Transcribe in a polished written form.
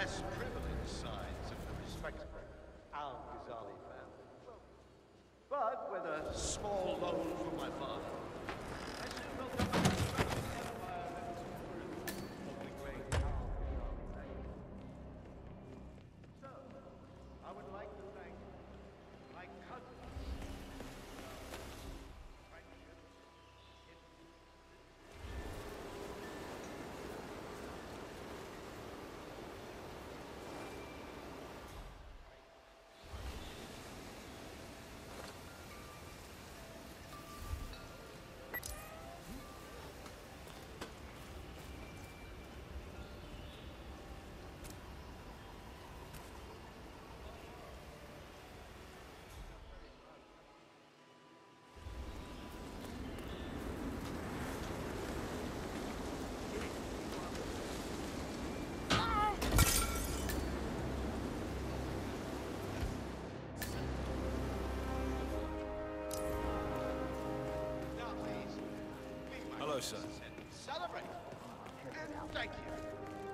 less privileged sides of the respectable Al-Ghazali family. But with a small loan from my father, I soon built up a construction empire that was worthy of the great Al-Ghazali name. So, I would like to thank my cousins for our friendship. Hello, sir. Celebrate. And thank you.